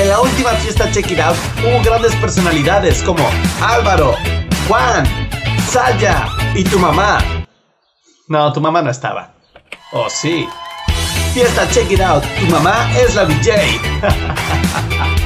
En la última fiesta Check It Out hubo grandes personalidades como Álvaro, Juan, Saya y tu mamá. No, tu mamá no estaba. Oh, sí. Fiesta Check It Out, tu mamá es la DJ.